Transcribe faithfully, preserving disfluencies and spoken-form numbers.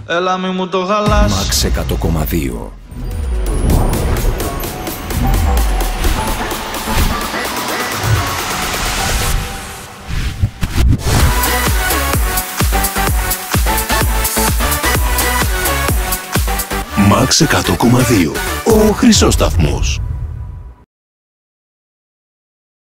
Έλα μη μου το χαλάς. Μαξ εκατό κόμμα δύο. Μαξ εκατό κόμμα δύο. Ο χρυσός σταθμός.